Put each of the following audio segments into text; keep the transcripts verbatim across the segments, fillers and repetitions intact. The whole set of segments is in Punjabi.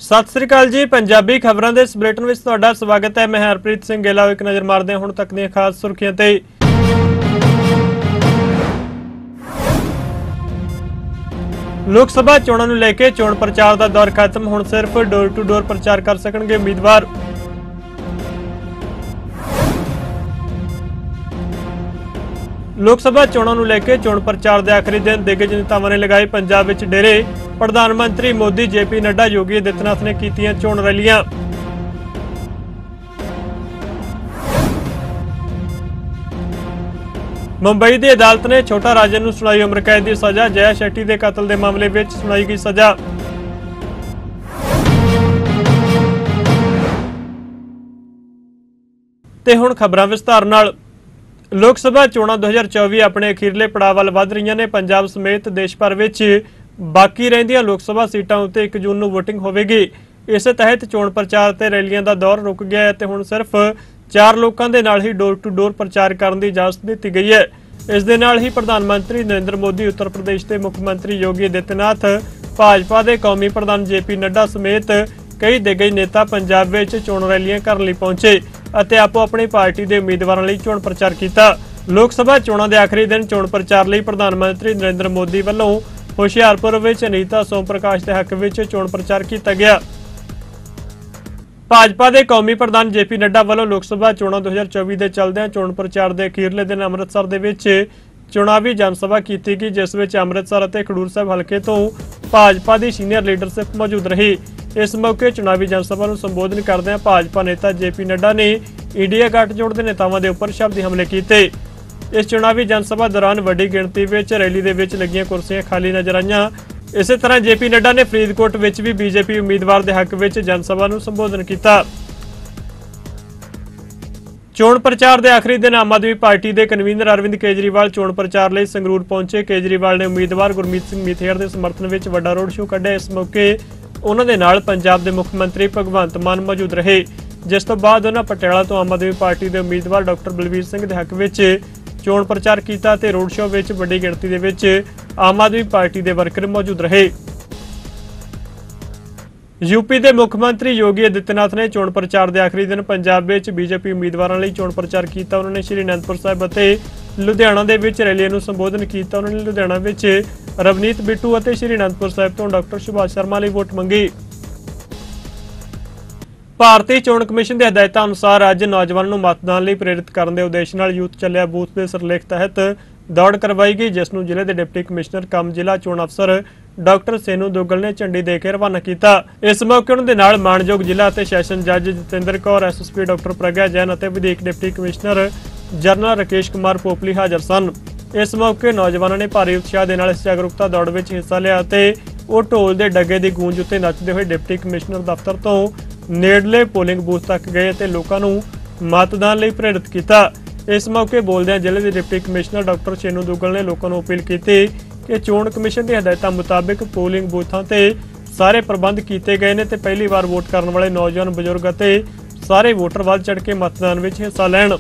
सत श्री अकाल जी। पंजाबी खबरों के इस बुलेटिन में तुहाडा स्वागत है। मैं हरप्रीत सिंह गेला। एक नज़र मारते हैं हुण तक दी खास सुर्खियां ते। लोक सभा चोणां नूं लैके चोण प्रचार का दौर खत्म। हुण सिर्फ डोर टू डोर प्रचार कर सकणगे उम्मीदवार। लोक सभा चोणां नूं लैके चोण प्रचार के आखिरी दिन दिग्गज नेतावां ने लगाए पंजाब विच डेरे। प्रधानमंत्री मोदी, जेपी नड्डा, योगी आदित्यनाथ ने कीतियां चोण रैलियां। मुंबई की अदालत ने छोटा राजन नूं सुनाई उम्र कैद की सजा। जया शेट्टी के कतल के मामले में सुनाई गई सजा। ते हुण खबरां विस्तार नाल। लोक सभा चोणां दो हज़ार चौबीस अपने अखीरले पड़ाव वल वध रहीआं ने। पंजाब समेत देश भर विच बाकी रहिंदियां लोक सभा सीटां उत्ते एक जून नूं वोटिंग होवेगी। इस तहत चोण प्रचार ते रैलियां दा दौर रुक गया है ते हुण सिर्फ चार लोकां दे नाल ही डोर टू डोर प्रचार करन दी इजाजत दित्ती गई है। इस दे नाल ही प्रधानमंत्री नरेंद्र मोदी, उत्तर प्रदेश के मुख्यमंत्री योगी आदित्यनाथ, भाजपा के कौमी प्रधान जेपी नड्डा समेत कई दिग्गज नेता पंजाब विच चोण रैलियां करन लई पहुंचे अते आपो अपनी पार्टी के उम्मीदवारों लई चोण प्रचार किया। लोक सभा चोणां दे आखिरी दिन चोण प्रचार लई प्रधानमंत्री नरेंद्र मोदी वल्लों हुशियारपुर विच अनीता सोम प्रकाश के हक विच चोण प्रचार किया गया। भाजपा के कौमी प्रधान जेपी नड्डा वालों लोक सभा चोणां दो हज़ार चौबीस के चलदे चोण प्रचार के अखीरले दिन अमृतसर दे विच चुनावी जनसभा की गई, जिस विच अमृतसर और खडूर साहिब हलके तो भाजपा की सीनियर लीडरशिप मौजूद रही। इस मौके चुनावी जनसभा को संबोधन करदे भाजपा नेता जेपी नड्डा ने इंडिया गठजोड़ के नेतावां के उपर शब्दी हमले किए। इस चुनावी जनसभा दौरान वड्डी गिणती विच रैली दे विच लगियां कुर्सियां खाली नजर आईयां। इस तरह जेपी नड्डा ने फरीदकोट विच भी बीजेपी उम्मीदवार के हक विच जनसभा को संबोधन किया। चोण प्रचार के आखिरी दिन आम आदमी पार्टी के कन्वीनर अरविंद केजरीवाल चोण प्रचार लई संगरूर पहुंचे। केजरीवाल ने उम्मीदवार गुरमीत सिंह मिथेड़ के समर्थन में वड्डा रोड शो कढ़िया। इस मौके उन्होंने नाल पंजाब के मुख्यमंत्री भगवंत मान मौजूद रहे, जिस तो बाद उन्होंने पटियाला तो आम आदमी पार्टी के उम्मीदवार डॉक्टर बलवीर सिंह के हक विच चोण प्रचार किया ते रोड शो विच वड्डी गिणती दे विच आम आदमी पार्टी के वर्कर मौजूद रहे। यूपी के मुख्यमंत्री योगी आदित्यनाथ ने चोण प्रचार के आखिरी दिन पंजाब विच बीजेपी उम्मीदवारों लई चोण प्रचार किया। उन्होंने श्री अनंदपुर साहिब अते लुधियाना दे विच रैलियां नूं संबोधन किया। उन्होंने लुधियाना विच रवनीत बिट्टू अते श्री अनंदपुर साहिब तो डॉक्टर सुभाष शर्मा लई वोट मंगी। भारतीय चोण कमिशन की हदायतां अनुसार अज नौजवानों नूं मतदान लई प्रेरित करने के उद्देश्य नाल यूथ चलिया बूथ के सिरलेख तहत दौड़ करवाई गई, जिसनूं जिले के डिप्टी कमिश्नर कम जिला चोण अफसर डॉक्टर सेनू दुग्गल ने झंडी दे के रवाना किया। इस मौके उन्हां दे नाल माणयोग जिला अते सैशन जज Jatinder Kaur, S S P doctor Pragya Jain अते विधेयक deputy commissioner general Rakesh Kumar Popli हाजिर सन। इस मौके नौजवानों ने भारी उत्साह के नाल इस जागरूकता दौड़ में हिस्सा लिया ते वो ढोल के डगे की गूंज उत्ते नचते हुए डिप्टी कमिश्नर दफ्तर तो नेड़ले पोलिंग बूथ तक गए ते लोकां नूं मतदान लई प्रेरित किया। इस मौके बोलदे जिले के deputy commissioner doctor Senu Duggal ने लोगों को अपील की कि चोण कमिशन की हदायतां मुताबिक पोलिंग बूथां ते सारे प्रबंध किए गए हैं ते पहली बार वोट करने वाले नौजवान, बजुर्ग अते सारे वोटर वध चढ़ के मतदान में हिस्सा लैण।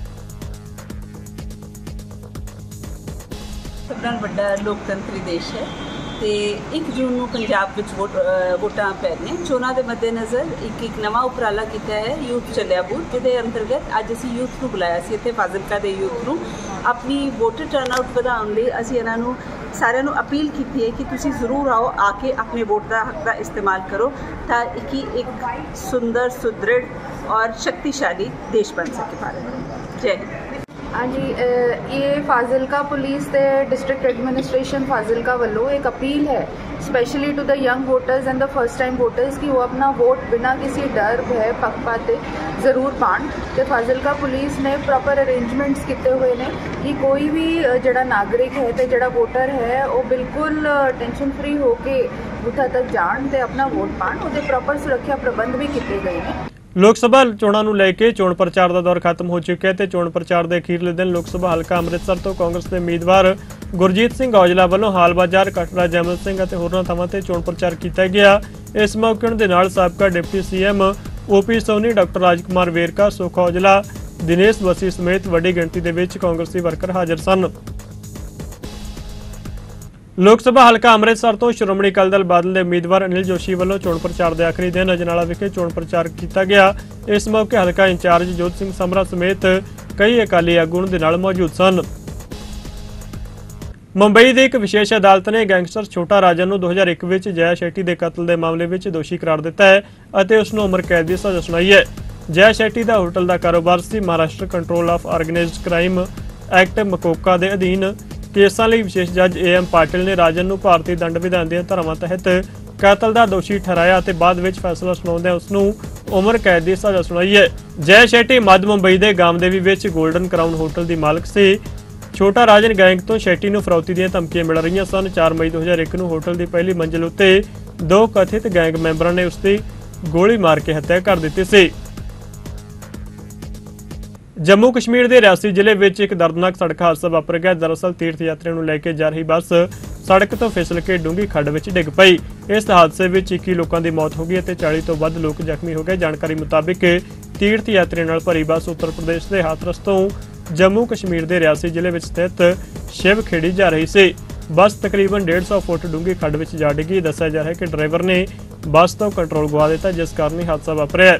सबनाल वड्डा लोकतंत्री देश है ते एक जून नूं पंजाब विच वोट वोटां पै रਹੀਆਂ। चोणां दे मद्देनज़र एक एक नवा उपराला किया है यूथ चलिया बूथ, जिहदे अंतर्गत अज असीं यूथ नूं बुलाया सी इत्थे फाजिलका दे यूथ नूं अपनी वोटर टर्नआउट वधाउण लई असीं इन्हां नूं सारिਆਂ ਨੂੰ अपील की है कि तुसीं जरूर आओ, आके अपने वोट का हक का इस्तेमाल करो ताकि एक सुंदर, सुदृढ़ और शक्तिशाली देश बन सके भारत। जय हिंद। हाँ जी, ये फाजिलका पुलिस ते डिस्ट्रिक्ट एडमिनिस्ट्रेशन फाजिलका वालों एक अपील है specially to the young voters and the first time voters कि वो अपना वोट बिना किसी डर भय पक्षपाते जरूर पाण। तो फाजिलका पुलिस ने प्रॉपर अरेंजमेंट्स किए हुए ने कि कोई भी जड़ा नागरिक है तो जड़ा वोटर है वो बिल्कुल टेंशन फ्री होके बूथा तक जान ते अपना वोट पाण। उहदे प्रॉपर सुरक्षा प्रबंध भी किए गए हैं। लोक सभा चोणां नूं लैके चोण प्रचार का दौर खत्म हो चुका है ते चोण प्रचार के अखीरले दिन लोक सभा हलका अमृतसर तो कांग्रेस के उम्मीदवार गुरजीत सिंह औजला वालों हाल बाजार, कटरा, जैमल सिंह और होरनां थावां ते चोण प्रचार किया गया। इस मौके उन्हां दे नाल साबका deputy C M O P Soni, doctor Rajkumar Verka, Sukh Aujla, Dinesh वसी समेत वड्डी गिणती दे विच कांग्रेसी वर्कर हाजिर सन। ਲੋਕ ਸਭਾ ਹਲਕਾ ਅੰਮ੍ਰਿਤਸਰ ਤੋਂ ਸ਼੍ਰੋਮਣੀ ਅਕਾਲੀ ਦਲ ਬਾਦਲ ਦੇ ਉਮੀਦਵਾਰ ਅਨਿਲ ਜੋਸ਼ੀ ਵੱਲੋਂ ਚੋਣ ਪ੍ਰਚਾਰ ਦੇ ਆਖਰੀ ਦਿਨ ਅਜਨਾਲਾ ਵਿਖੇ ਚੋਣ ਪ੍ਰਚਾਰ ਕੀਤਾ ਗਿਆ। ਇਸ ਮੌਕੇ ਹਲਕਾ ਇੰਚਾਰਜ ਜੋਤ ਸਿੰਘ ਸਮਰਾ ਸਮੇਤ ਕਈ ਅਕਾਲੀ ਆਗੂ ਦੇ ਨਾਲ ਮੌਜੂਦ ਸਨ। ਮੁੰਬਈ ਦੀ ਇੱਕ ਵਿਸ਼ੇਸ਼ ਅਦਾਲਤ ਨੇ ਗੈਂਗਸਟਰ ਛੋਟਾ ਰਾਜਨ ਨੂੰ ਦੋ ਹਜ਼ਾਰ ਇੱਕ ਵਿੱਚ ਜੈ ਸ਼ੈਟੀ ਦੇ ਕਤਲ ਦੇ ਮਾਮਲੇ ਵਿੱਚ ਦੋਸ਼ੀ ਕਰਾਰ ਦਿੱਤਾ ਹੈ ਅਤੇ ਉਸ ਨੂੰ ਉਮਰ ਕੈਦ ਦੀ ਸਜ਼ਾ ਸੁਣਾਈ ਹੈ। ਜੈ ਸ਼ੈਟੀ ਦਾ ਹੋਟਲ ਦਾ ਕਾਰੋਬਾਰ ਸੀ। Maharashtra control of organised crime act MCOCA ਦੇ ਅਧੀਨ ਕੇਸਾਂ ਲਈ ਵਿਸ਼ੇਸ਼ ਜੱਜ ਏ ਐਮ ਪਾਟਿਲ ਨੇ ਰਾਜਨ ਨੂੰ ਭਾਰਤੀ ਦੰਡ ਵਿਧਾਨ ਦੀਆਂ ਧਾਰਾਵਾਂ ਤਹਿਤ ਕਤਲ ਦਾ ਦੋਸ਼ੀ ਠਹਿਰਾਇਆ ਅਤੇ ਬਾਅਦ ਵਿੱਚ ਫੈਸਲਾ ਸੁਣਾਉਂਦਿਆਂ ਉਸ ਨੂੰ ਉਮਰ ਕੈਦ ਦੀ ਸਜ਼ਾ ਸੁਣਾਈ ਹੈ। ਜੈ ਸ਼ੈਟੀ ਮੱਧ ਮੁੰਬਈ ਦੇ ਗਾਮਦੇਵੀ ਵਿੱਚ ਗੋਲਡਨ ਕਰਾਊਨ ਹੋਟਲ ਦੀ ਮਾਲਕ ਸੀ। ਛੋਟਾ ਰਾਜਨ ਗੈਂਗ ਤੋਂ ਸ਼ੈਟੀ ਨੂੰ ਫਰੌਤੀ ਦੀਆਂ ਧਮਕੀਆਂ ਮਿਲ ਰਹੀਆਂ ਸਨ। ਚਾਰ ਮਈ ਦੋ ਹਜ਼ਾਰ ਇੱਕ ਨੂੰ ਹੋਟਲ ਦੀ ਪਹਿਲੀ ਮੰਜ਼ਿਲ ਉੱਤੇ ਦੋ ਕਥਿਤ ਗੈਂਗ ਮੈਂਬਰਾਂ ਨੇ ਉਸ ਦੀ ਗੋਲੀ ਮਾਰ ਕੇ ਹੱਤਿਆ ਕਰ ਦਿੱਤੀ ਸੀ। ਜੰਮੂ ਕਸ਼ਮੀਰ ਦੇ ਰਿਆਸੀ ਜ਼ਿਲ੍ਹੇ ਵਿੱਚ ਇੱਕ ਦਰਦਨਾਕ ਸੜਕ ਹਾਦਸਾ ਵਾਪਰ ਗਿਆ। ਦਰਅਸਲ ਤੀਰਥ ਯਾਤਰੀਆਂ ਨੂੰ ਲੈ ਕੇ ਜਾ ਰਹੀ ਬੱਸ ਸੜਕ ਤੋਂ ਫਿਸਲ ਕੇ ਡੂੰਘੀ ਖੱਡ ਵਿੱਚ ਡਿੱਗ ਪਈ। ਇਸ ਹਾਦਸੇ ਵਿੱਚ ਇੱਕੀ ਲੋਕਾਂ ਦੀ ਮੌਤ ਹੋ ਗਈ ਅਤੇ ਚਾਲੀ ਤੋਂ ਵੱਧ ਲੋਕ ਜ਼ਖਮੀ ਹੋ ਗਏ। ਜਾਣਕਾਰੀ ਮੁਤਾਬਿਕ ਤੀਰਥ ਯਾਤਰੀਆਂ ਨਾਲ ਭਰੀ ਬੱਸ ਉੱਤਰ ਪ੍ਰਦੇਸ਼ ਦੇ ਹਾਥਰਸ ਤੋਂ ਜੰਮੂ ਕਸ਼ਮੀਰ ਦੇ ਰਿਆਸੀ ਜ਼ਿਲ੍ਹੇ ਵਿੱਚ ਸਥਿਤ ਸ਼ਿਵ ਖੇੜੀ ਜਾ ਰਹੀ ਸੀ। ਬੱਸ ਤਕਰੀਬਨ ਡੇਢ ਸੌ ਫੁੱਟ ਡੂੰਘੀ ਖੱਡ ਵਿੱਚ ਜਾ ਡਿੱਗੀ। ਦੱਸਿਆ ਜਾ ਰਿਹਾ ਹੈ ਕਿ ਡਰਾਈਵਰ ਨੇ ਬੱਸ ਤੋਂ ਕੰਟਰੋਲ ਗਵਾ ਦਿੱਤਾ, ਜਿਸ ਕਾਰਨ ਇਹ ਹਾਦਸਾ ਵਾਪਰਿਆ।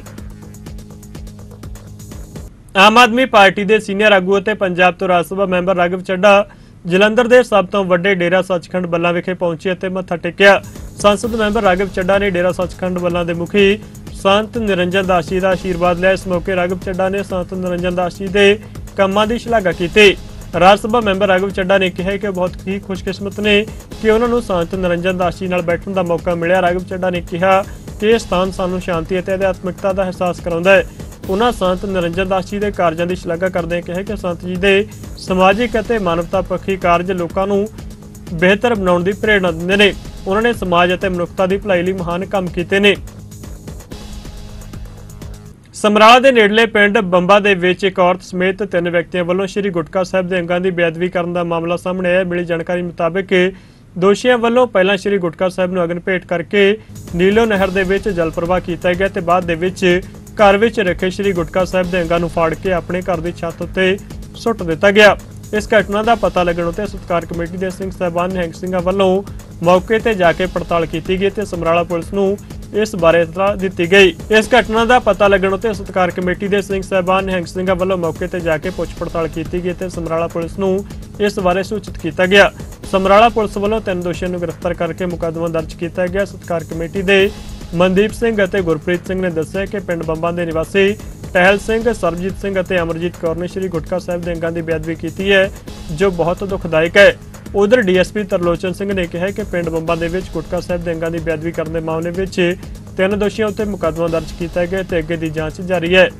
ਆਮ ਆਦਮੀ ਪਾਰਟੀ ਦੇ ਸੀਨੀਅਰ ਆਗੂ ਅਤੇ ਪੰਜਾਬ ਤੋਂ ਰਾਜ ਸਭਾ ਮੈਂਬਰ ਰਾਘਵ ਚੱਡਾ ਜਲੰਧਰ ਦੇ ਸਭ ਤੋਂ ਵੱਡੇ ਡੇਰਾ ਸੱਚਖੰਡ ਬੱਲਾ ਵਿਖੇ ਪਹੁੰਚੇ ਅਤੇ ਮੱਥਾ ਟੇਕਿਆ। ਸੰਸਦ ਮੈਂਬਰ ਰਾਘਵ ਚੱਡਾ ਨੇ ਡੇਰਾ ਸੱਚਖੰਡ ਬੱਲਾ ਦੇ ਮੁਖੀ ਸੰਤ ਨਿਰੰਜਨ ਦਾਸ ਜੀ ਦਾ ਆਸ਼ੀਰਵਾਦ ਲਿਆ। ਇਸ ਮੌਕੇ ਰਾਘਵ ਚੱਡਾ ਨੇ ਸੰਤ ਨਿਰੰਜਨ ਦਾਸ ਜੀ ਦੇ ਕੰਮਾਂ ਦੀ ਸ਼ਲਾਘਾ ਕੀਤੀ। ਰਾਜ ਸਭਾ ਮੈਂਬਰ ਰਾਘਵ ਚੱਡਾ ਨੇ ਕਿਹਾ ਕਿ ਬਹੁਤ ਹੀ ਖੁਸ਼ਕਿਸਮਤ ਨੇ ਕਿ ਉਹਨਾਂ ਨੂੰ ਸੰਤ ਨਿਰੰਜਨ ਦਾਸ ਜੀ ਨਾਲ ਬੈਠਣ ਦਾ ਮੌਕਾ ਮਿਲਿਆ। ਰਾਘਵ ਚੱਡਾ ਨੇ ਕਿਹਾ ਕਿ ਇਹ ਸਥਾਨ ਸਾਨੂੰ ਸ਼ਾਂਤੀ ਅਤੇ ਅਧਿਆਤਮਿਕਤਾ ਦਾ ਅਹਿਸਾਸ ਕਰਾਉਂਦਾ ਹੈ। ਉਹਨਾਂ ਸੰਤ ਨਿਰੰਜਨ ਦਾਸ ਜੀ ਦੇ ਕਾਰਜਾਂ ਦੀ ਸ਼ਲਾਘਾ ਕਰਦੇ ਕਿਹਾ ਕਿ ਸੰਤ ਜੀ ਦੇ ਸਮਾਜਿਕ ਅਤੇ ਮਾਨਵਤਾ ਪੱਖੀ ਕਾਰਜ ਲੋਕਾਂ ਨੂੰ ਬਿਹਤਰ ਬਣਾਉਣ ਦੀ ਪ੍ਰੇਰਣਾ ਦਿੰਦੇ ਨੇ। ਉਹਨਾਂ ਨੇ ਸਮਾਜ ਅਤੇ ਮਨੁੱਖਤਾ ਦੀ ਭਲਾਈ ਲਈ ਮਹਾਨ ਕੰਮ ਕੀਤੇ ਨੇ। ਸਮਰਾਲਾ ਦੇ ਨੇੜਲੇ ਪਿੰਡ ਬੰਬਾ ਦੇ ਵਿੱਚ ਇੱਕ ਔਰਤ ਸਮੇਤ ਤਿੰਨ ਵਿਅਕਤੀਆਂ ਵੱਲੋਂ ਸ਼੍ਰੀ ਗੁਟਕਾ ਸਾਹਿਬ ਦੇ ਅੰਗਾਂ ਦੀ ਬੇਅਦਬੀ ਕਰਨ ਦਾ ਮਾਮਲਾ ਸਾਹਮਣੇ ਆਇਆ। ਮਿਲੀ ਜਾਣਕਾਰੀ ਮੁਤਾਬਕ ਦੋਸ਼ੀਆਂ ਵੱਲੋਂ ਪਹਿਲਾਂ ਸ਼੍ਰੀ ਗੁਟਕਾ ਸਾਹਿਬ ਨੂੰ ਅਗਨ ਭੇਟ ਕਰਕੇ ਨੀਲੋ ਨਹਿਰ ਦੇ ਵਿੱਚ ਜਲ ਪ੍ਰਵਾਹ ਕੀਤਾ ਗਿਆ ਤੇ ਬਾਅਦ ਦੇ ਵਿੱਚ ਘਰ ਵਿੱਚ ਰੱਖੇ ਸ਼੍ਰੀ ਗੁਟਕਾ ਸਾਹਿਬ ਦੇ ਅੰਗਾਂ ਨੂੰ ਫਾੜ ਕੇ ਆਪਣੇ ਘਰ ਦੀ ਛੱਤ ਉੱਤੇ ਸੁੱਟ ਦਿੱਤਾ ਗਿਆ। ਇਸ ਘਟਨਾ ਦਾ ਪਤਾ ਲੱਗਣ ਉੱਤੇ ਸਤਿਕਾਰ ਕਮੇਟੀ ਦੇ ਸਿੰਘ ਸਾਹਿਬਾਨ ਨਿਹੰਗ ਸਿੰਘਾਂ ਵੱਲੋਂ ਮੌਕੇ ਤੇ ਜਾ ਕੇ ਪੜਤਾਲ ਕੀਤੀ ਗਈ ਤੇ ਸਮਰਾਲਾ ਪੁਲਿਸ ਨੂੰ ਇਸ ਬਾਰੇ ਇਤਲਾਹ ਦਿੱਤੀ ਗਈ। ਇਸ ਘਟਨਾ ਦਾ ਪਤਾ ਲੱਗਣ ਉੱਤੇ ਸਤਿਕਾਰ ਕਮੇਟੀ ਦੇ ਸਿੰਘ ਸਾਹਿਬਾਨ ਨਿਹੰਗ ਸਿੰਘਾਂ ਵੱਲੋਂ ਮੌਕੇ ਤੇ ਜਾ ਕੇ ਪੁੱਛ ਪੜਤਾਲ ਕੀਤੀ ਗਈ ਤੇ ਸਮਰਾਲਾ ਪੁਲਿਸ ਨੂੰ ਇਸ ਬਾਰੇ ਸੂਚਿਤ ਕੀਤਾ ਗਿਆ। ਸਮਰਾਲਾ ਪੁਲਿਸ ਵੱਲੋਂ ਤਿੰਨ ਦੋਸ਼ੀਆਂ ਨੂੰ ਗ੍ਰਿਫਤਾਰ ਕਰਕੇ ਮੁਕੱਦਮਾ ਦਰਜ ਕੀਤਾ ਗਿਆ। ਸਤਿਕਾਰ ਕਮੇਟੀ ਦੇ ਮਨਦੀਪ ਸਿੰਘ ਅਤੇ ਗੁਰਪ੍ਰੀਤ ਸਿੰਘ ਨੇ ਦੱਸਿਆ ਕਿ ਪਿੰਡ ਬੰਬਾ ਦੇ ਨਿਵਾਸੀ ਟਹਿਲ ਸਿੰਘ, ਸਰਬਜੀਤ ਸਿੰਘ ਅਤੇ ਅਮਰਜੀਤ ਕੌਰ ਨੇ ਸ਼੍ਰੀ ਗੁਟਕਾ ਸਾਹਿਬ ਦੇ ਅੰਗਾਂ ਦੀ ਬੇਅਦਬੀ ਕੀਤੀ ਹੈ, ਜੋ ਬਹੁਤ ਦੁਖਦਾਇਕ ਹੈ। ਉਧਰ ਡੀਐਸਪੀ ਤਰਲੋਚਨ ਸਿੰਘ ਨੇ ਕਿਹਾ ਕਿ ਪਿੰਡ ਬੰਬਾ ਦੇ ਵਿੱਚ ਗੁਟਕਾ ਸਾਹਿਬ ਦੇ ਅੰਗਾਂ ਦੀ ਬੇਅਦਬੀ ਕਰਨ ਦੇ ਮਾਮਲੇ ਵਿੱਚ ਤਿੰਨ ਦੋਸ਼ੀਆਂ ਉੱਤੇ ਮੁਕੱਦਮਾ ਦਰਜ ਕੀਤਾ ਗਿਆ ਤੇ ਅੱਗੇ ਦੀ ਜਾਂਚ ਜਾਰੀ ਹੈ।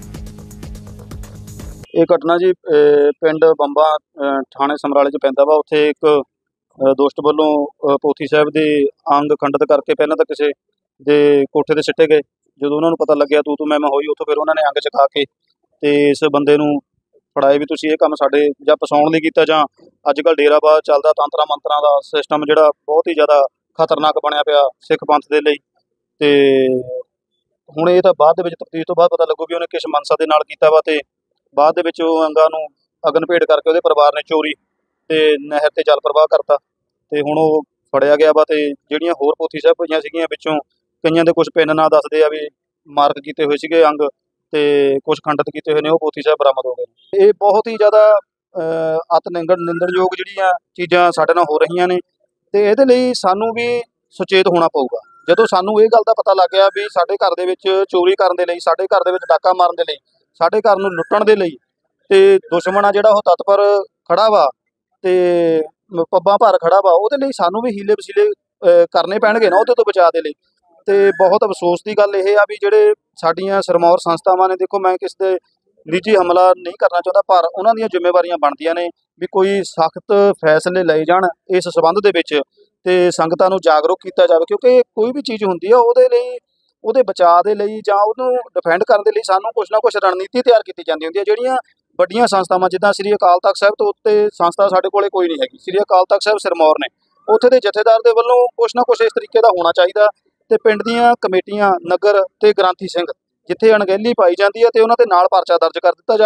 ਇਹ ਘਟਨਾ ਜੀ ਪਿੰਡ ਬੰਬਾ ਥਾਣੇ ਸਮਰਾਲੇ 'ਚ ਪੈਂਦਾ ਵਾ। ਉੱਥੇ ਇੱਕ ਦੋਸਤ ਵੱਲੋਂ ਪੋਥੀ ਸਾਹਿਬ ਦੇ ਅੰਗ ਖੰਡਿਤ ਕਰਕੇ ਪਹਿਲਾਂ ਤਾਂ ਕਿਸੇ ਦੇ ਕੋਠੇ 'ਤੇ ਸਿੱਟੇ ਗਏ। ਜਦੋਂ ਉਹਨਾਂ ਨੂੰ ਪਤਾ ਲੱਗਿਆ ਤੂੰ ਤੂੰ ਮੈਂ ਮੈਂ ਹੋਈ, ਉੱਥੋਂ ਫਿਰ ਉਹਨਾਂ ਨੇ ਅੰਗ ਚੁਕਾ ਕੇ ਤੇ ਇਸ ਬੰਦੇ ਨੂੰ ਫੜਾਏ ਵੀ ਤੁਸੀਂ ਇਹ ਕੰਮ ਸਾਡੇ ਜਾਂ ਫਸਾਉਣ ਲਈ ਕੀਤਾ ਜਾਂ ਅੱਜ ਕੱਲ੍ਹ ਡੇਰਾਬਾਦ ਚੱਲਦਾ ਤੰਤਰਾਂ ਮੰਤਰਾਂ ਦਾ ਸਿਸਟਮ ਜਿਹੜਾ ਬਹੁਤ ਹੀ ਜ਼ਿਆਦਾ ਖਤਰਨਾਕ ਬਣਿਆ ਪਿਆ ਸਿੱਖ ਪੰਥ ਦੇ ਲਈ। ਤੇ ਹੁਣ ਇਹ ਤਾਂ ਬਾਅਦ ਦੇ ਵਿੱਚ ਤਫਤੀਸ਼ ਤੋਂ ਬਾਅਦ ਪਤਾ ਲੱਗੂ ਵੀ ਉਹਨੇ ਕਿਸ ਮਨਸਾ ਦੇ ਨਾਲ ਕੀਤਾ ਵਾ ਤੇ ਬਾਅਦ ਦੇ ਵਿੱਚ ਉਹ ਅੰਗਾਂ ਨੂੰ ਅਗਨ ਭੇਟ ਕਰਕੇ ਉਹਦੇ ਪਰਿਵਾਰ ਨੇ ਚੋਰੀ ਤੇ ਨਹਿਰ ਤੇ ਜਲ ਪ੍ਰਵਾਹ ਕਰਤਾ ਤੇ ਹੁਣ ਉਹ ਫੜਿਆ ਗਿਆ ਵਾ। ਤੇ ਜਿਹੜੀਆਂ ਹੋਰ ਪੋਥੀ ਸਾਹਿਬ ਪਈਆਂ ਸੀਗੀਆਂ ਵਿੱਚੋਂ ਕਈਆਂ ਦੇ ਕੁਝ ਪਿੰਨ ਨਾਂ ਦੱਸਦੇ ਆ ਵੀ ਮਾਰਕ ਕੀਤੇ ਹੋਏ ਸੀਗੇ ਅੰਗ ਤੇ ਕੁਝ ਖੰਡਿਤ ਕੀਤੇ ਹੋਏ ਨੇ, ਉਹ ਪੋਥੀ ਸਾਹਿਬ ਬਰਾਮਦ ਹੋ ਗਏ। ਇਹ ਬਹੁਤ ਹੀ ਜ਼ਿਆਦਾ ਅਤ ਨਿੰਦਣ ਨਿੰਦਣਯੋਗ ਜਿਹੜੀਆਂ ਚੀਜ਼ਾਂ ਸਾਡੇ ਨਾਲ ਹੋ ਰਹੀਆਂ ਨੇ ਤੇ ਇਹਦੇ ਲਈ ਸਾਨੂੰ ਵੀ ਸੁਚੇਤ ਹੋਣਾ ਪਊਗਾ। ਜਦੋਂ ਸਾਨੂੰ ਇਹ ਗੱਲ ਦਾ ਪਤਾ ਲੱਗ ਗਿਆ ਵੀ ਸਾਡੇ ਘਰ ਦੇ ਵਿੱਚ ਚੋਰੀ ਕਰਨ ਦੇ ਲਈ, ਸਾਡੇ ਘਰ ਦੇ ਵਿੱਚ ਡਾਕਾ ਮਾਰਨ ਦੇ ਲਈ, ਸਾਡੇ ਘਰ ਨੂੰ ਲੁੱਟਣ ਦੇ ਲਈ ਤੇ ਦੁਸ਼ਮਣ ਆ ਜਿਹੜਾ ਉਹ ਤਤਪਰ ਖੜਾ ਵਾ ਤੇ ਪੱਬਾਂ ਭਰ ਖੜਾ ਵਾ, ਉਹਦੇ ਲਈ ਸਾਨੂੰ ਵੀ ਹੀਲੇ ਵਸੀਲੇ ਕਰਨੇ ਪੈਣਗੇ ਨਾ ਉਹਦੇ ਤੋਂ ਬਚਾਅ ਦੇ ਲਈ। ਤੇ ਬਹੁਤ ਅਫਸੋਸ ਦੀ ਗੱਲ ਇਹ ਆ ਵੀ ਜਿਹੜੇ ਸਾਡੀਆਂ ਸਿਰਮੌਰ ਸੰਸਥਾਵਾਂ ਨੇ, ਦੇਖੋ ਮੈਂ ਕਿਸੇ ਦੇ ਨਿੱਜੀ ਹਮਲਾ ਨਹੀਂ ਕਰਨਾ ਚਾਹੁੰਦਾ, ਪਰ ਉਹਨਾਂ ਦੀਆਂ ਜ਼ਿੰਮੇਵਾਰੀਆਂ ਬਣਦੀਆਂ ਨੇ ਵੀ ਕੋਈ ਸਖਤ ਫੈਸਲੇ ਲਏ ਜਾਣ ਇਸ ਸਬੰਧ ਦੇ ਵਿੱਚ ਤੇ ਸੰਗਤਾਂ ਨੂੰ ਜਾਗਰੂਕ ਕੀਤਾ ਜਾਵੇ। ਕਿਉਂਕਿ ਕੋਈ ਵੀ ਚੀਜ਼ ਹੁੰਦੀ ਆ ਉਹਦੇ ਲਈ, ਉਹਦੇ ਬਚਾਅ ਦੇ ਲਈ ਜਾਂ ਉਹਨੂੰ ਡਿਫੈਂਡ ਕਰਨ ਦੇ ਲਈ ਸਾਨੂੰ ਕੁਛ ਨਾ ਕੁਛ ਰਣਨੀਤੀ ਤਿਆਰ ਕੀਤੀ ਜਾਂਦੀ ਹੁੰਦੀ ਹੈ। ਜਿਹੜੀਆਂ ਵੱਡੀਆਂ ਸੰਸਥਾਵਾਂ ਜਿੱਦਾਂ ਸ੍ਰੀ ਅਕਾਲ ਤਖਤ ਸਾਹਿਬ ਤੋਂ ਉੱਤੇ ਸੰਸਥਾ ਸਾਡੇ ਕੋਲੇ ਕੋਈ ਨਹੀਂ ਹੈਗੀ, ਸ੍ਰੀ ਅਕਾਲ ਤਖਤ ਸਾਹਿਬ ਸਿਰਮੌਰ ਨੇ, ਉੱਥੇ ਦੇ ਜਥੇਦਾਰ ਦੇ ਵੱਲੋਂ ਕੁਛ ਨਾ ਕੁਛ ਇਸ ਤਰੀਕੇ ਦਾ ਹੋਣਾ ਚਾਹੀਦਾ ਤੇ ਪਿੰਡ ਦੀਆਂ ਕਮੇਟੀਆਂ, ਨਗਰ ਤੇ ਗ੍ਰੰਥੀ ਸਿੰਘ ਜਿੱਥੇ ਅਣਗਹਿਲੀ ਪਾਈ ਜਾਂਦੀ ਹੈ ਤੇ ਉਹਨਾਂ ਦੇ ਨਾਲ ਪਰਚਾ ਦਰਜ ਕਰ ਦਿੱਤਾ ਜਾਵੇ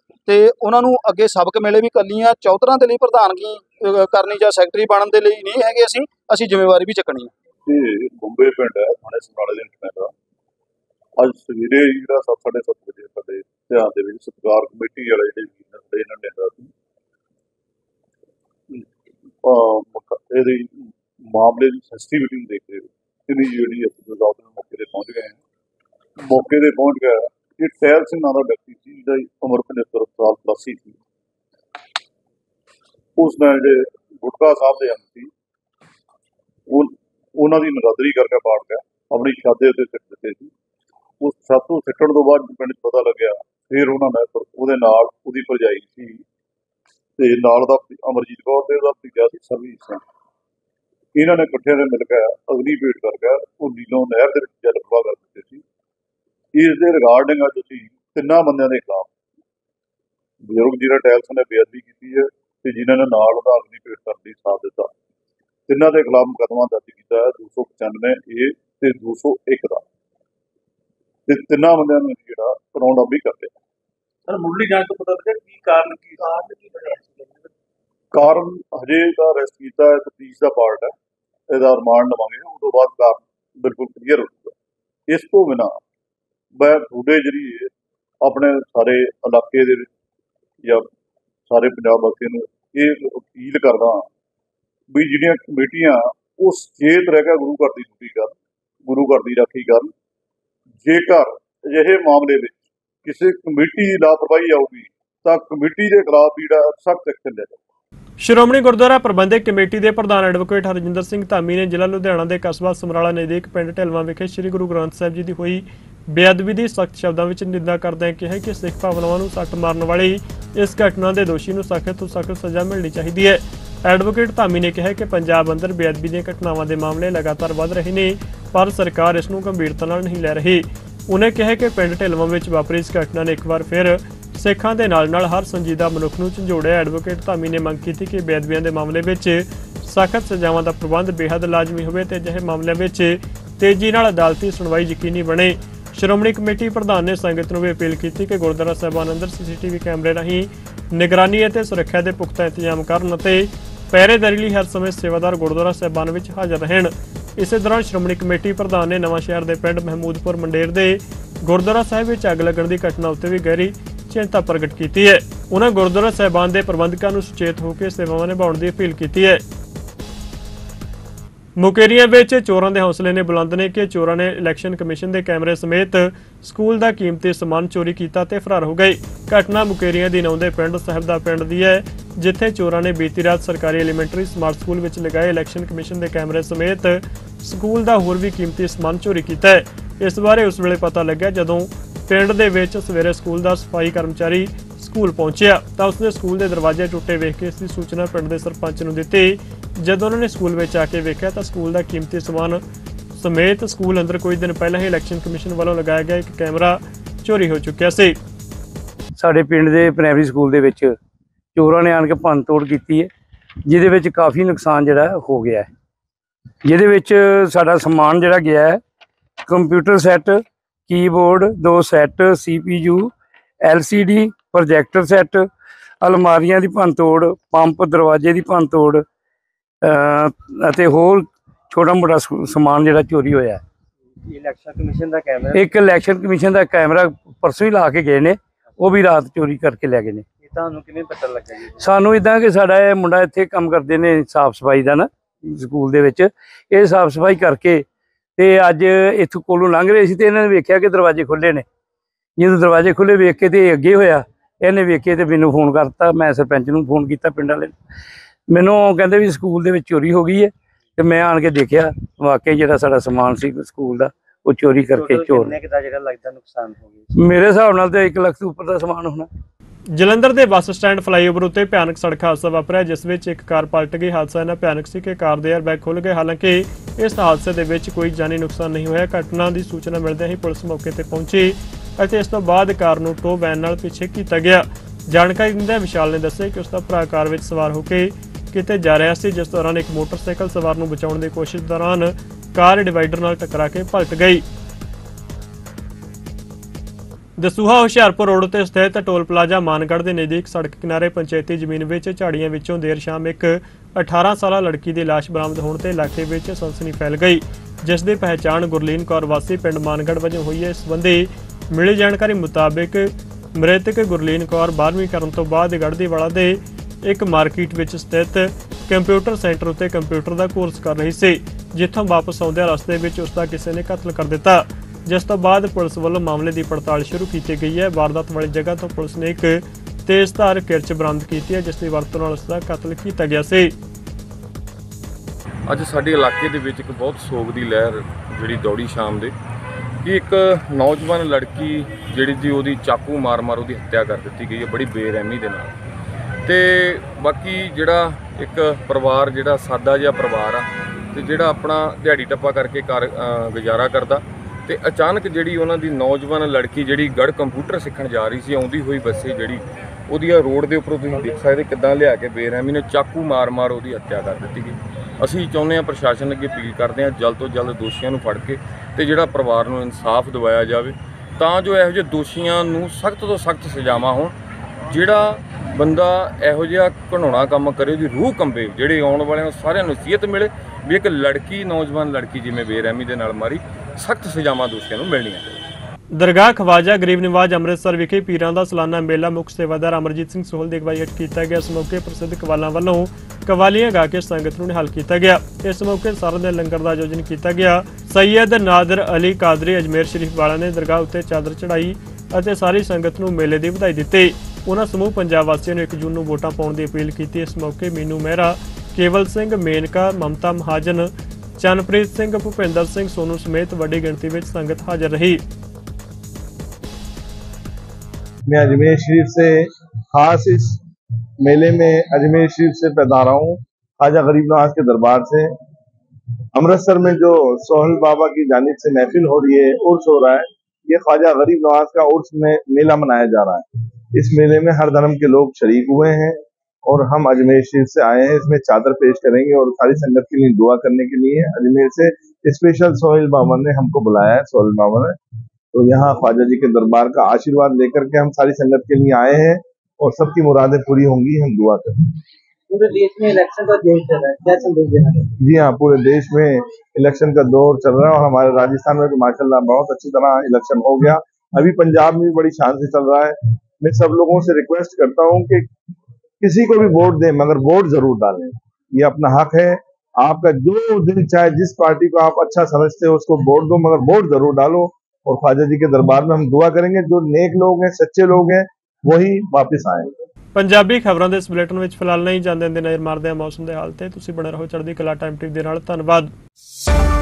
ਤੇ ਉਹਨਾਂ ਨੂੰ ਅੱਗੇ ਸਬਕ ਮਿਲੇ ਵੀ ਕੱਲੀਆਂ ਚੌਧਰਾਂ ਦੇ ਲਈ ਪ੍ਰਧਾਨਗੀ ਅਹ, ਕਰਨੀ ਜਾਂ ਸੈਕਟਰੀ ਬਣਨ ਦੇ ਲਈ ਨਹੀਂ ਹੈਗੇ ਅਸੀਂ ਅਸੀਂ ਜ਼ਿੰਮੇਵਾਰੀ ਵੀ ਚੱਕਣੀ ਹੈ। ਇਹ ਬੰਬੇ ਪਿੰਡ ਹੈ ਥਾਣੇ ਸਮਰਾਲੇ ਦੇ ਪਿੰਡ ਦਾ। ਅੱਜ ਸਵੇਰੇ ਜਿਹੜਾ ਸੱਤ ਸਾਢੇ ਸੱਤ ਵਜੇ ਸਾਡੇ ਧਿਆਨ ਦੇ ਵਿੱਚ ਸਤਿਕਾਰ ਕਮੇਟੀ ਵਾਲੇ ਜਿਹੜੇ ਸਾਡੇ ਇਹਨਾਂ ਨੇ ਦਾ ਸੀ ਇਹਦੀ ਮਾਮਲੇ ਦੀ ਸੈਂਸਿਟੀਵਿਟੀ ਨੂੰ ਦੇਖਦੇ ਹੋਏ ਇਹਦੀ ਜਿਹੜੀ ਅਦਾਲਤ ਦੇ ਮੌਕੇ ਤੇ ਪਹੁੰਚ ਗਏ ਹਾਂ। ਮੌਕੇ ਤੇ ਪਹੁੰਚ ਗਿਆ ਇਹ ਟਹਿਲ ਸਿੰਘ ਨਾਂ ਦਾ ਵਿਅਕਤੀ ਸੀ ਜਿਹਦਾ ਉਮਰ ਪਚੱਤਰ ਸਾਲ ਪਲੱਸ ਸੀ। ਉਸ ਨਾਲ ਜਿਹੜੇ ਗੁਟਕਾ ਸਾਹਿਬ ਦੇ ਅੰਗ ਸੀ ਉਹ ਉਹਨਾਂ ਦੀ ਨਰਾਦਰੀ ਕਰਕੇ ਪਾੜ ਗਿਆ, ਆਪਣੀ ਛੱਤ ਦੇ ਉੱਤੇ ਸਿੱਟ ਦਿੱਤੇ ਸੀ। ਉਸ ਛੱਤ ਤੋਂ ਸਿੱਟਣ ਤੋਂ ਬਾਅਦ ਪਿੰਡ 'ਚ ਪਤਾ ਲੱਗਿਆ, ਫਿਰ ਉਹਨਾਂ ਨੇ ਉਹਦੇ ਨਾਲ ਉਹਦੀ ਭਰਜਾਈ ਸੀ ਤੇ ਨਾਲ ਦਾ ਅਮਰਜੀਤ ਕੌਰ ਤੇ ਉਹਦਾ ਭਤੀਜਾ ਸੀ ਸਰਬਜੀਤ ਸਿੰਘ। ਇਹਨਾਂ ਨੇ ਇਕੱਠਿਆਂ ਨੇ ਮਿਲ ਕੇ ਅਗਨੀ ਭੇਟ ਕਰਕੇ ਉਹ ਨੀਲੋਂ ਨਹਿਰ ਦੇ ਵਿੱਚ ਜਲ ਪ੍ਰਵਾਹ ਕਰ ਦਿੱਤੇ ਸੀ। ਇਸ ਦੇ ਰਿਗਾਰਡਿੰਗ ਅੱਜ ਅਸੀਂ ਤਿੰਨਾਂ ਬੰਦਿਆਂ ਦੇ ਖਿਲਾਫ ਬਜ਼ੁਰਗ ਜਿਹੜਾ ਟੈਲਸ ਨੇ ਬੇਅਦਬੀ ਕੀਤੀ ਹੈ ਤੇ ਜਿਨ੍ਹਾਂ ਨੇ ਨਾਲ ਉਹਦਾ ਅਗਨੀ ਭੇਟ ਕਰਨ ਦੀ ਸਾਥ ਦਿੱਤਾ, ਤਿੰਨਾਂ ਦੇ ਖਿਲਾਫ ਮੁਕੱਦਮਾ ਦਰਜ ਕੀਤਾ ਹੈ ਦੋ ਸੌ ਪਚਾਨਵੇਂ ਏ ਤੇ ਦੋ ਸੌ ਇੱਕ ਦਾ, ਤੇ ਤਿੰਨਾਂ ਬੰਦਿਆਂ ਨੂੰ ਜਿਹੜਾ ਕਰਾਉਣ ਵੀ ਕਰਦੇ ਆ। ਸਰ ਮੁੱਢਲੀ ਜਾਂਚ ਤੋਂ ਪਤਾ ਲੱਗਿਆ ਕੀ ਕਾਰਨ ਕੀ ਕਾਰਨ ਕੀ ਬਣਿਆ ਸੀ? ਕਾਰਨ ਹਜੇ ਤਾਂ ਅਰੈਸਟ ਕੀਤਾ ਹੈ, ਤਫਤੀਸ਼ ਦਾ ਪਾਰਟ ਹੈ, ਇਹਦਾ ਰਿਮਾਂਡ ਲਵਾਂਗੇ, ਉਸ ਤੋਂ ਬਾਅਦ ਕਾਰਨ ਬਿਲਕੁਲ ਕਲੀਅਰ ਹੋ ਜਾਊਗਾ। ਇਸ ਤੋਂ ਬਿਨਾਂ ਮੈਂ ਤੁਹਾਡੇ ਜਿਹੜੀ ਆਪਣੇ ਸਾਰੇ ਇਲਾਕੇ ਦੇ ਵਿੱਚ ਜਾਂ ਸਾਰੇ ਪੰਜਾਬ ਵਾਸੀਆਂ ਨੂੰ ਇਹ ਅਪੀਲ ਕਰਦਾ ਵੀ ਜਿਹੜੀਆਂ ਕਮੇਟੀਆਂ ਉਹ ਸੁਚੇਤ ਰਹਿ ਕੇ ਗੁਰੂ ਘਰ ਦੀ ਡਿਊਟੀ ਕਰਨ, ਗੁਰੂ ਘਰ ਦੀ ਰਾਖੀ ਕਰਨ। ਜੇਕਰ ਅਜਿਹੇ ਮਾਮਲੇ ਵਿੱਚ ਕਿਸੇ ਕਮੇਟੀ ਦੀ ਲਾਪਰਵਾਹੀ ਆਊਗੀ ਤਾਂ ਕਮੇਟੀ ਦੇ ਖਿਲਾਫ ਜਿਹੜਾ ਸਖਤ ਐਕਸ਼ਨ ਲਿਆ ਜਾਊਗਾ। ਸ਼੍ਰੋਮਣੀ ਗੁਰਦੁਆਰਾ ਪ੍ਰਬੰਧਕ ਕਮੇਟੀ ਦੇ ਪ੍ਰਧਾਨ ਐਡਵੋਕੇਟ ਹਰਜਿੰਦਰ ਸਿੰਘ ਧਾਮੀ ਨੇ ਜ਼ਿਲ੍ਹਾ ਲੁਧਿਆਣਾ ਦੇ ਕਸਬਾ ਸਮਰਾਲਾ ਨਜ਼ਦੀਕ ਪਿੰਡ ਢਿਲਵਾਂ ਵਿਖੇ ਸ੍ਰੀ ਗੁਰੂ ਗ੍ਰੰਥ ਸਾਹਿਬ ਜੀ ਦੀ ਹੋਈ ਬੇਅਦਬੀ ਦੀ ਸਖਤ ਸ਼ਬਦਾਂ ਵਿੱਚ ਨਿੰਦਾ ਕਰਦਿਆਂ ਕਿਹਾ ਕਿ ਸਿੱਖ ਭਾਵਨਾਵਾਂ ਨੂੰ ਸੱਟ ਮਾਰਨ ਵਾਲੀ ਇਸ ਘਟਨਾ ਦੇ ਦੋਸ਼ੀ ਨੂੰ ਸਖਤ ਤੋਂ ਸਖਤ ਸਜ਼ਾ ਮਿਲਣੀ ਚਾਹੀਦੀ ਹੈ। ਐਡਵੋਕੇਟ ਧਾਮੀ ਨੇ ਕਿਹਾ ਕਿ ਪੰਜਾਬ ਅੰਦਰ ਬੇਅਦਬੀ ਦੀਆਂ ਘਟਨਾਵਾਂ ਦੇ ਮਾਮਲੇ ਲਗਾਤਾਰ ਵਧ ਰਹੇ ਨੇ, ਪਰ ਸਰਕਾਰ ਇਸ ਨੂੰ ਗੰਭੀਰਤਾ ਨਾਲ ਨਹੀਂ ਲੈ ਰਹੀ। ਉਨ੍ਹਾਂ ਕਿਹਾ ਕਿ ਪਿੰਡ ਢਿਲਵਾਂ ਵਿੱਚ ਵਾਪਰੀ ਇਸ ਘਟਨਾ ਨੇ ਇੱਕ ਵਾਰ ਫਿਰ ਸਿੱਖਾਂ ਦੇ ਨਾਲ ਨਾਲ ਹਰ ਸੰਜੀਦਾ ਮਨੁੱਖ ਨੂੰ ਝੰਜੋੜਿਆ। ਐਡਵੋਕੇਟ ਧਾਮੀ ਨੇ ਮੰਗ ਕੀਤੀ ਕਿ ਬੇਅਦਬੀਆਂ ਦੇ ਮਾਮਲੇ ਵਿੱਚ ਸਖਤ ਸਜ਼ਾਵਾਂ ਦਾ ਪ੍ਰਬੰਧ ਬੇਹੱਦ ਲਾਜ਼ਮੀ ਹੋਵੇ ਤੇ ਅਜਿਹੇ ਮਾਮਲਿਆਂ ਵਿੱਚ ਤੇਜ਼ੀ ਨਾਲ ਅਦਾਲਤੀ ਸੁਣਵਾਈ ਯਕੀਨੀ ਬਣੇ। ਸ਼੍ਰੋਮਣੀ ਕਮੇਟੀ ਪ੍ਰਧਾਨ ਨੇ ਸੰਗਤ ਨੂੰ ਵੀ ਅਪੀਲ ਕੀਤੀ ਕਿ ਗੁਰਦੁਆਰਾ ਸਾਹਿਬਾਨ ਅੰਦਰ ਸੀਸੀਟੀਵੀ ਕੈਮਰੇ ਰਾਹੀਂ ਨਿਗਰਾਨੀ ਅਤੇ ਸੁਰੱਖਿਆ ਦੇ ਪੁਖਤਾ ਇੰਤਜ਼ਾਮ ਕਰਨ ਅਤੇ ਪਹਿਰੇਦਾਰੀ ਲਈ ਹਰ ਸਮੇਂ ਸੇਵਾਦਾਰ ਗੁਰਦੁਆਰਾ ਸਾਹਿਬਾਨ ਵਿੱਚ ਹਾਜ਼ਰ ਰਹਿਣ। ਇਸੇ ਦੌਰਾਨ ਸ਼੍ਰੋਮਣੀ ਕਮੇਟੀ ਪ੍ਰਧਾਨ ਨੇ ਨਵਾਂ ਸ਼ਹਿਰ ਦੇ ਪਿੰਡ ਮਹਿਮੂਦਪੁਰ ਮੰਡੇਰ ਦੇ ਗੁਰਦੁਆਰਾ ਸਾਹਿਬ ਵਿੱਚ ਅੱਗ ਲੱਗਣ ਦੀ ਘਟਨਾ ਉੱਤੇ ਵੀ ਗਹਿਰੀ ਚਿੰਤਾ ਪ੍ਰਗਟ ਕੀਤੀ ਹੈ। ਉਹਨਾਂ ਗੁਰਦੁਆਰਾ ਸਾਹਿਬਾਨ ਦੇ ਪ੍ਰਬੰਧਕਾਂ ਨੂੰ ਸੁਚੇਤ ਹੋ ਕੇ ਸੇਵਾਵਾਂ ਨਿਭਾਉਣ ਦੀ ਅਪੀਲ ਕੀਤੀ ਹੈ। ਮੁਕੇਰੀਆਂ ਵਿੱਚ ਚੋਰਾਂ ਦੇ ਹੌਸਲੇ ਨੇ ਬੁਲੰਦ ਨੇ ਕਿ ਚੋਰਾਂ ਨੇ ਇਲੈਕਸ਼ਨ ਕਮਿਸ਼ਨ ਦੇ ਕੈਮਰੇ ਸਮੇਤ ਸਕੂਲ ਦਾ ਕੀਮਤੀ ਸਮਾਨ ਚੋਰੀ ਕੀਤਾ ਤੇ ਫਰਾਰ ਹੋ ਗਏ। ਘਟਨਾ ਮੁਕੇਰੀਆਂ ਦੀ ਨੌਂਦੇ ਪਿੰਡ ਸਾਹਿਬਦਾ ਪਿੰਡ ਦੀ ਹੈ, ਜਿੱਥੇ ਚੋਰਾਂ ਨੇ ਬੀਤੀ ਰਾਤ ਸਰਕਾਰੀ ਐਲੀਮੈਂਟਰੀ ਸਮਾਰਟ ਸਕੂਲ ਵਿੱਚ ਲਗਾਏ ਇਲੈਕਸ਼ਨ ਕਮਿਸ਼ਨ ਦੇ ਕੈਮਰੇ ਸਮੇਤ ਸਕੂਲ ਦਾ ਹੋਰ ਵੀ ਕੀਮਤੀ ਸਮਾਨ ਚੋਰੀ ਕੀਤਾ ਹੈ। ਇਸ ਬਾਰੇ ਉਸ ਵੇਲੇ ਪਤਾ ਲੱਗਿਆ ਜਦੋਂ ਪਿੰਡ ਦੇ ਵਿੱਚ ਸਵੇਰੇ ਸਕੂਲ ਦਾ ਸਫਾਈ ਕਰਮਚਾਰੀ ਸਕੂਲ ਪਹੁੰਚਿਆ ਤਾਂ ਉਸਨੇ ਸਕੂਲ ਦੇ ਦਰਵਾਜ਼ੇ ਟੁੱਟੇ ਵੇਖ ਕੇ ਇਸ ਦੀ ਸੂਚਨਾ ਪਿੰਡ ਦੇ ਸਰਪੰਚ ਨੂੰ ਦਿੱਤੀ। ਜਦੋਂ ਉਹਨਾਂ ਨੇ ਸਕੂਲ ਵਿੱਚ ਆ ਕੇ ਵੇਖਿਆ ਤਾਂ ਸਕੂਲ ਦਾ ਕੀਮਤੀ ਸਮਾਨ ਸਮੇਤ ਸਕੂਲ ਅੰਦਰ ਕੁਝ ਦਿਨ ਪਹਿਲਾਂ ਹੀ ਇਲੈਕਸ਼ਨ ਕਮਿਸ਼ਨ ਵੱਲੋਂ ਲਗਾਇਆ ਗਿਆ ਇੱਕ ਕੈਮਰਾ ਚੋਰੀ ਹੋ ਚੁੱਕਿਆ ਸੀ। ਸਾਡੇ ਪਿੰਡ ਦੇ ਪ੍ਰਾਇਮਰੀ ਸਕੂਲ ਦੇ ਵਿੱਚ ਚੋਰਾਂ ਨੇ ਆਣ ਕੇ ਭੰਨ ਤੋੜ ਕੀਤੀ ਹੈ, ਜਿਹਦੇ ਵਿੱਚ ਕਾਫੀ ਨੁਕਸਾਨ ਜਿਹੜਾ ਹੋ ਗਿਆ ਹੈ। ਜਿਹਦੇ ਵਿੱਚ ਸਾਡਾ ਸਮਾਨ ਜਿਹੜਾ ਗਿਆ ਹੈ, ਕੰਪਿਊਟਰ ਸੈੱਟ, ਕੀਬੋਰਡ, ਦੋ set, CPU, LCD, projector set, ਅਲਮਾਰੀਆਂ ਦੀ ਭੰਨ ਤੋੜ, ਪੰਪ, ਦਰਵਾਜ਼ੇ ਦੀ ਭੰਨ ਤੋੜ ਅਤੇ ਹੋਰ ਛੋਟਾ ਮੋਟਾ ਸਮਾਨ ਜਿਹੜਾ ਚੋਰੀ ਹੋਇਆ। ਇਲੈਕਸ਼ਨ ਕਮਿਸ਼ਨ ਦਾ ਕੈਮਰਾ ਇੱਕ ਇਲੈਕਸ਼ਨ ਕਮਿਸ਼ਨ ਦਾ ਕੈਮਰਾ ਪਰਸੋਂ ਹੀ ਲਾ ਕੇ ਗਏ ਨੇ, ਉਹ ਵੀ ਰਾਤ ਚੋਰੀ ਕਰਕੇ ਲੈ ਗਏ ਨੇ। ਇਹ ਤੁਹਾਨੂੰ ਕਿਵੇਂ ਪਤਾ ਲੱਗਾ ਜੀ? ਸਾਨੂੰ ਇਦਾਂ ਕਿ ਸਾਡਾ ਇਹ ਮੁੰਡਾ ਇੱਥੇ ਕੰਮ ਕਰਦੇ ਨੇ ਸਾਫ ਸਫਾਈ ਦਾ ਨਾ ਸਕੂਲ ਦੇ ਵਿੱਚ, ਇਹ ਸਾਫ ਸਫਾਈ ਕਰਕੇ ਤੇ ਅੱਜ ਇੱਥੋਂ ਕੋਲੋਂ ਲੰਘ ਰਹੇ ਸੀ ਤੇ ਇਹਨਾਂ ਨੇ ਵੇਖਿਆ ਕਿ ਦਰਵਾਜ਼ੇ ਖੁੱਲੇ ਨੇ। ਜਦੋਂ ਦਰਵਾਜ਼ੇ ਖੁੱਲੇ ਵੇਖ ਕੇ ਤੇ ਅੱਗੇ ਹੋਇਆ, ਇਹਨੇ ਵੇਖੇ ਤੇ ਮੈਨੂੰ ਫੋਨ ਕਰਤਾ। ਮੈਂ ਸਰਪੰਚ ਨੂੰ ਫੋਨ ਕੀਤਾ ਪਿੰਡ ਵਾਲੇ ਨੂੰ, ਮੈਨੂੰ ਕਹਿੰਦੇ ਵੀ ਸਕੂਲ ਦੇ ਵਿੱਚ ਚੋਰੀ ਹੋ ਗਈ ਹੈ ਤੇ ਮੈਂ ਆਣ ਕੇ ਦੇਖਿਆ ਵਾਕਈ ਜਿਹੜਾ ਸਾਡਾ ਸਮਾਨ ਸੀ ਸਕੂਲ ਦਾ ਉਹ ਚੋਰੀ ਕਰਕੇ ਚੋਰ। ਕਿੰਨੇ ਦਾ ਜਿਹੜਾ ਲੱਗਦਾ ਨੁਕਸਾਨ ਹੋ ਗਿਆ? ਮੇਰੇ ਹਿਸਾਬ ਨਾਲ ਤੇ ਇੱਕ ਲੱਖ ਤੋਂ ਉੱਪਰ ਦਾ ਸਮਾਨ ਹੋਣਾ। ਜਲੰਧਰ ਦੇ ਬੱਸ ਸਟੈਂਡ ਫਲਾਈਓਵਰ ਉੱਤੇ ਭਿਆਨਕ ਸੜਕ ਹਾਦਸਾ ਵਾਪਰਿਆ, ਜਿਸ ਵਿੱਚ ਇੱਕ ਕਾਰ ਪਲਟ ਗਈ। ਹਾਦਸਾ ਇੰਨਾ ਭਿਆਨਕ ਸੀ ਕਿ ਕਾਰ ਦੇ 에ਅਰਬੈਗ ਖੁੱਲ੍ਹ ਗਏ। ਹਾਲਾਂਕਿ ਇਸ ਹਾਦਸੇ ਦੇ ਵਿੱਚ ਕੋਈ ਜਾਨੀ ਨੁਕਸਾਨ ਨਹੀਂ ਹੋਇਆ। ਘਟਨਾ ਦੀ ਸੂਚਨਾ ਮਿਲਦਿਆਂ ਹੀ ਪੁਲਿਸ ਮੌਕੇ ਤੇ ਪਹੁੰਚੀ ਅਤੇ ਇਸ ਤੋਂ ਬਾਅਦ ਕਾਰ ਨੂੰ ਟੋ ਵੈਨ ਨਾਲ ਪਿੱਛੇ ਕੀਤਾ ਗਿਆ। ਜਾਣਕਾਰੀ ਦਿੰਦਿਆਂ ਵਿਸ਼ਾਲ ਨੇ ਦੱਸਿਆ ਕਿ ਉਸ ਦਾ ਭਰਾ ਕਾਰ ਵਿੱਚ ਸਵਾਰ ਹੋ ਕੇ ਕਿਤੇ ਜਾ ਰਿਹਾ ਸੀ, ਜਿਸ ਦੌਰਾਨ ਇੱਕ ਮੋਟਰਸਾਈਕਲ ਸਵਾਰ ਨੂੰ ਬਚਾਉਣ ਦੀ ਕੋਸ਼ਿਸ਼ ਦੌਰਾਨ ਕਾਰ ਡਿਵਾਈਡਰ ਨਾਲ ਟਕਰਾ ਕੇ ਪਲਟ ਗਈ। ਦਸੂਹਾ ਹੁਸ਼ਿਆਰਪੁਰ ਰੋਡ ਤੇ ਸਥਿਤ ਟੋਲ ਪਲਾਜ਼ਾ ਮਾਨਗੜ੍ਹ ਦੇ ਨਜ਼ਦੀਕ ਸੜਕ ਕਿਨਾਰੇ ਪੰਚਾਇਤੀ ਜ਼ਮੀਨ ਵਿੱਚ ਝਾੜੀਆਂ ਵਿੱਚੋਂ ਦੇਰ ਸ਼ਾਮ ਇੱਕ ਅਠਾਰਾਂ ਸਾਲਾ ਲੜਕੀ ਦੀ ਲਾਸ਼ ਬਰਾਮਦ ਹੋਣ ਤੇ ਇਲਾਕੇ ਵਿੱਚ ਸਨਸਨੀ ਫੈਲ ਗਈ, ਜਿਸ ਦੀ ਪਹਿਚਾਣ ਗੁਰਲੀਨ ਕੌਰ ਵਾਸੀ ਪਿੰਡ ਮਾਨਗੜ੍ਹ ਵਜੋਂ ਹੋਈ ਹੈ। ਇਸ ਸੰਬੰਧੀ ਮਿਲੀ ਜਾਣਕਾਰੀ ਮੁਤਾਬਿਕ ਮ੍ਰਿਤਕ ਗੁਰਲੀਨ ਕੌਰ ਬਾਰ੍ਹਵੀਂ ਕਰਨ ਤੋਂ ਬਾਅਦ ਗੜ੍ਹਦੀਵਾਲਾ ਦੇ ਇੱਕ ਮਾਰਕੀਟ ਵਿੱਚ ਸਥਿਤ ਕੰਪਿਊਟਰ ਸੈਂਟਰ ਉੱਤੇ ਕੰਪਿਊਟਰ ਦਾ ਕੋਰਸ ਕਰ ਰਹੀ ਸੀ, ਜਿੱਥੋਂ ਵਾਪਸ ਆਉਂਦਿਆਂ ਰਸਤੇ ਵਿੱਚ ਉਸ ਦਾ ਕਿਸੇ ਨੇ ਕਤਲ ਕਰ ਦਿੱਤਾ, ਜਿਸ ਤੋਂ ਬਾਅਦ ਪੁਲਿਸ ਵੱਲੋਂ ਮਾਮਲੇ ਦੀ ਪੜਤਾਲ ਸ਼ੁਰੂ ਕੀਤੀ ਗਈ ਹੈ। ਵਾਰਦਾਤ ਵਾਲੀ ਜਗ੍ਹਾ ਤੋਂ ਪੁਲਿਸ ਨੇ ਇੱਕ ਤੇਜ਼ਧਾਰ ਕਿਰਚ ਬਰਾਮਦ ਕੀਤੀ ਹੈ, ਜਿਸ ਦੀ ਵਰਤੋਂ ਨਾਲ ਉਸ ਦਾ ਕਤਲ ਕੀਤਾ ਗਿਆ ਸੀ। ਅੱਜ ਸਾਡੇ ਇਲਾਕੇ ਦੇ ਵਿੱਚ ਇੱਕ ਬਹੁਤ ਸੋਗ ਦੀ ਲਹਿਰ ਜਿਹੜੀ ਦੌੜੀ ਸ਼ਾਮ ਦੇ ਕਿ ਇੱਕ ਨੌਜਵਾਨ ਲੜਕੀ ਜਿਹੜੀ ਦੀ ਉਹਦੀ ਚਾਕੂ ਮਾਰ-ਮਾਰ ਉਹਦੀ ਹੱਤਿਆ ਕਰ ਦਿੱਤੀ ਗਈ ਹੈ ਬੜੀ ਬੇਰਹਿਮੀ ਦੇ ਨਾਲ। ਤੇ ਬਾਕੀ ਜਿਹੜਾ ਇੱਕ ਪਰਿਵਾਰ ਜਿਹੜਾ ਸਾਦਾ ਜਿਹਾ ਪਰਿਵਾਰ ਆ ਤੇ ਜਿਹੜਾ ਆਪਣਾ ਦਿਹਾੜੀ ਟੱਪਾ ਕਰਕੇ ਘਰ ਗੁਜ਼ਾਰਾ ਕਰਦਾ ਤੇ ਅਚਾਨਕ ਜਿਹੜੀ ਉਹਨਾਂ ਦੀ ਨੌਜਵਾਨ ਲੜਕੀ ਜਿਹੜੀ ਗੜ੍ਹ ਕੰਪਿਊਟਰ ਸਿੱਖਣ ਜਾ ਰਹੀ ਸੀ, ਆਉਂਦੀ ਹੋਈ ਬੱਸੇ ਜਿਹੜੀ ਉਹਦੀ ਰੋਡ ਦੇ ਉੱਪਰੋਂ ਤੁਸੀਂ ਦੇਖ ਸਕਦੇ ਕਿੱਦਾਂ ਲਿਆ ਕੇ ਬੇਰਹਿਮੀ ਨੇ ਚਾਕੂ ਮਾਰ-ਮਾਰ ਉਹਦੀ ਹੱਤਿਆ ਕਰ ਦਿੱਤੀ ਗਈ। ਅਸੀਂ ਚਾਹੁੰਦੇ ਹਾਂ ਪ੍ਰਸ਼ਾਸਨ ਅੱਗੇ ਅਪੀਲ ਕਰਦੇ ਹਾਂ ਜਲਦ ਤੋਂ ਜਲਦ ਦੋਸ਼ੀਆਂ ਨੂੰ ਫੜ ਕੇ ਤੇ ਜਿਹੜਾ ਪਰਿਵਾਰ ਨੂੰ ਇਨਸਾਫ ਦਿਵਾਇਆ ਜਾਵੇ ਤਾਂ ਜੋ ਇਹੋ ਜਿਹੇ ਦੋਸ਼ੀਆਂ ਨੂੰ ਸਖਤ ਤੋਂ ਸਖਤ ਸਜ਼ਾਵਾਂ ਹੋਣ। ਜਿਹੜਾ ਬੰਦਾ ਇਹੋ ਜਿਹਾ ਘਿਨਾਉਣਾ ਕੰਮ ਕਰੇ ਉਹਦੀ ਰੂਹ ਕੰਬੇ, ਜਿਹੜੇ ਆਉਣ ਵਾਲਿਆਂ ਨੂੰ ਸਾਰਿਆਂ ਨੂੰ ਨਸੀਹਤ ਮਿਲੇ ਵੀ ਇੱਕ ਲੜਕੀ ਨੌਜਵਾਨ ਲੜਕੀ ਜਿਵੇਂ ਬੇਰਹਿਮੀ ਦੇ ਨਾਲ ਮਾਰੀ, ਸਖਤ ਸਜ਼ਾਵਾਂ ਦੋਸ਼ੀਆਂ ਨੂੰ ਮਿਲਣੀਆਂ ਚਾਹੀਦੀਆਂ। ਦਰਗਾਹ ਖਵਾਜਾ ਗਰੀਬ ਨਿਵਾਜ ਅੰਮ੍ਰਿਤਸਰ ਵਿਖੇ ਪੀਰਾਂ ਦਾ ਸਾਲਾਨਾ ਮੇਲਾ ਮੁੱਖ ਸੇਵਾਦਾਰ ਅਮਰਜੀਤ ਸਿੰਘ ਸੋਹਲ ਦੀ ਅਗਵਾਈ ਹੇਠ ਕੀਤਾ ਗਿਆ। ਇਸ ਮੌਕੇ ਪ੍ਰਸਿੱਧ ਕਵਾਲਾਂ ਵੱਲੋਂ ਕਵਾਲੀਆਂ ਗਾ ਕੇ ਸੰਗਤ ਨੂੰ ਨਿਹਾਲ ਕੀਤਾ ਗਿਆ। ਇਸ ਮੌਕੇ ਸਾਰਿਆਂ ਦੇ ਲੰਗਰ ਦਾ ਆਯੋਜਨ ਕੀਤਾ ਗਿਆ। ਸੈਯਦ ਨਾਦਰ ਅਲੀ ਕਾਦਰੀ ਅਜਮੇਰ ਸ਼ਰੀਫ ਵਾਲਾ ਨੇ ਦਰਗਾਹ ਉੱਤੇ ਚਾਦਰ ਚੜਾਈ ਅਤੇ ਸਾਰੀ ਸੰਗਤ ਨੂੰ ਮੇਲੇ ਦੀ ਵਧਾਈ ਦਿੱਤੀ। ਉਹਨਾਂ ਸਮੂਹ ਪੰਜਾਬ ਵਾਸੀਆਂ ਨੂੰ ਇੱਕ ਜੂਨ ਨੂੰ ਵੋਟਾਂ ਪਾਉਣ ਦੀ ਅਪੀਲ ਕੀਤੀ। ਇਸ ਮੌਕੇ ਮੀਨੂ ਮਹਿਰਾ, ਕੇਵਲ ਸਿੰਘ, ਮੇਨਕਾ, ਮਮਤਾ ਮਹਾਜਨ, ਚੰਨਪ੍ਰੀਤ ਸਿੰਘ, ਭੁਪਿੰਦਰ ਸਿੰਘ ਸੋਨੂ ਸਮੇਤ ਵੱਡੀ ਗਿਣਤੀ ਵਿੱਚ संगत हाजिर रही। मैं अजमेर शरीफ से खास इस मेले में अजमेर शरीफ से पैदा रहा हूँ, ख्वाजा गरीब नवाज के दरबार से। अमृतसर में जो सोहल बाबा की जानिब से महफिल हो रही है, उर्स हो रहा है, ये ख्वाजा गरीब नवाज का उर्स में मेला मनाया जा रहा है। इस मेले में हर धर्म के लोग शरीक हुए हैं और हम अजमेर शरीफ से आए हैं। इसमें चादर पेश करेंगे और सारी संगत के लिए दुआ करने के लिए अजमेर से स्पेशल सोहेल बाबा ने हमको बुलाया है। सोहेल बाबा ने तो यहाँ ख्वाजा जी के दरबार का आशीर्वाद लेकर के हम सारी संगत के लिए आए हैं और सबकी मुरादें पूरी होंगी, हम दुआ करें। पूरे देश में इलेक्शन का दौर चल रहा है, क्या संदेश देना है? जी हाँ, पूरे देश में इलेक्शन का दौर चल रहा है और हमारे राजस्थान में तो माशाल्लाह बहुत अच्छी तरह इलेक्शन हो गया। अभी पंजाब में भी बड़ी शान से चल रहा है। मैं सब लोगों से रिक्वेस्ट करता हूँ कि किसी को भी वोट दें मगर वोट जरूर डालें, ये अपना हक है। आपका जो दिल चाहे, जिस पार्टी को आप अच्छा समझते हो उसको वोट दो, मगर वोट जरूर डालो। और ख्वाजा जी के दरबार में हम दुआ करेंगे जो नेक लोग हैं, सच्चे लोग हैं, वही वापस आएंगे। ਪੰਜਾਬੀ ਖਬਰਾਂ ਦੇ ਇਸ ਬੁਲੇਟਿਨ ਵਿੱਚ ਫਿਲਹਾਲ ਨਹੀਂ ਜਾਂਦੇ ਦੇ ਨਜ਼ਰ ਮਾਰਦੇ ਹਾਂ ਮੌਸਮ ਦੇ ਹਾਲ ਤੇ। ਤੁਸੀਂ ਬਣੇ ਰਹੋ ਚੜ੍ਹਦੀ ਕਲਾ ਟਾਈਮ ਟੀਵੀ ਦੇ ਨਾਲ। ਧੰਨਵਾਦ।